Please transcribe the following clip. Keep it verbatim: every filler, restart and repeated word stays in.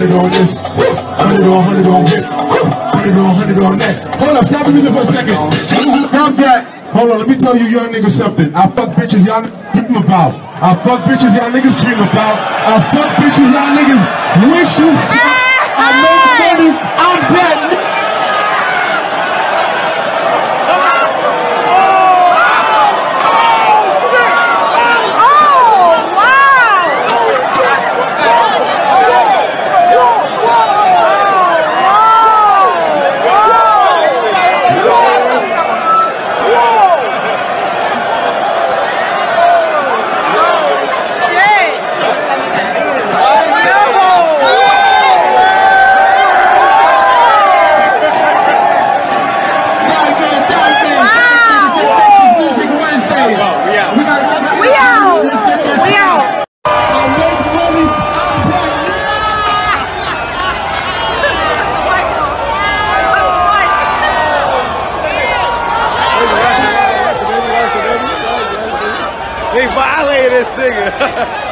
hundred on this, hundred on hundred on this, hundred on hundred on that. Hold up, stop the music for a second. Stop that. Hold on, let me tell you young niggas something. I fuck bitches y'all dream about. I fuck bitches y'all niggas dream about. I fuck bitches y'all niggas wish you fuck. I make money, I'm dead. He violated this nigga.